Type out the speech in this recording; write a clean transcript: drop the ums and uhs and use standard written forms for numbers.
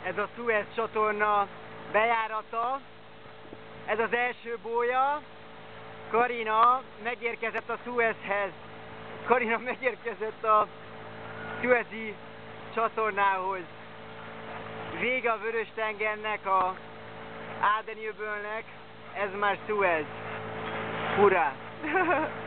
ez a Szuez csatorna bejárata. Ez az első bója. Karina megérkezett a Szuezhez. Karina megérkezett a Szuezi csatornához. Vége a Vörös-tengernek, a Ádeni-öbölnek, ez már Szuez. Hurrá!